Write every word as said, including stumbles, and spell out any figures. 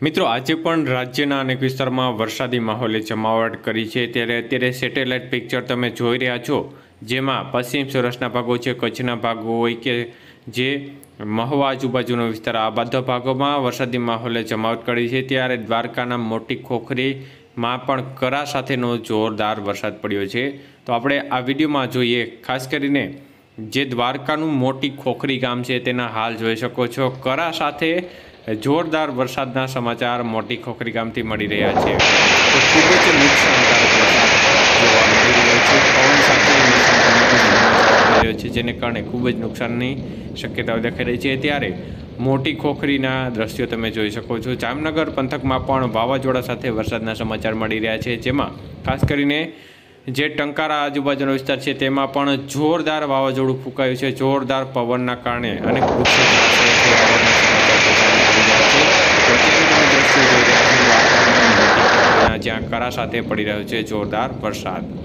મિત્રો આજે પણ રાજ્યના અનેક વિસ્તારમાં વરસાદી માહોલે જમાવટ કરી છે ત્યારે અત્યારે સેટેલાઇટ પિક્ચર તમે જોઈ રહ્યા છો, જેમાં પશ્ચિમ સૌરાષ્ટ્રના ભાગો છે, કચ્છના ભાગો હોય કે જે મહુવા આજુબાજુનો વિસ્તાર, આ બધા ભાગોમાં વરસાદી માહોલે જમાવટ કરી છે। ત્યારે દ્વારકાના મોટી ખોખરીમાં પણ કરા સાથેનો જોરદાર વરસાદ પડ્યો છે। તો આપણે આ વિડીયોમાં જોઈએ, ખાસ કરીને જે દ્વારકાનું મોટી ખોખરી ગામ છે તેના હાલ જોઈ શકો છો। કરા સાથે જોરદાર વરસાદના સમાચાર મોટી ખોખરી ગામથી મળી રહ્યા છે। તો ખૂબ જ નુકસાનકારક વરસાદ જોવા મળી રહ્યો છે, પવન સાથે મળી રહ્યો છે, જેને કારણે ખૂબ જ નુકસાનની શક્યતાઓ દેખાઈ રહી છે। ત્યારે મોટી ખોખરીના દ્રશ્યો તમે જોઈ શકો છો। જામનગર પંથકમાં પણ વાવાઝોડા સાથે વરસાદના સમાચાર મળી રહ્યા છે, જેમાં ખાસ કરીને જે ટંકારા આજુબાજુનો વિસ્તાર છે તેમાં પણ જોરદાર વાવાઝોડું ફૂંકાયું છે। જોરદાર પવનના કારણે અનેક વૃક્ષો જ્યાં કરા સાથે પડી રહ્યો છે જોરદાર વરસાદ।